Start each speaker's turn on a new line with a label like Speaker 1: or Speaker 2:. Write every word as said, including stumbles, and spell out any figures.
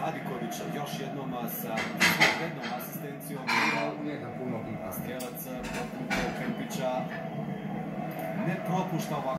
Speaker 1: Radikovića još jednom sa jednom asistencijom.
Speaker 2: Neka puno pita.
Speaker 1: Strijelac poput Kempića ne propušta ovako.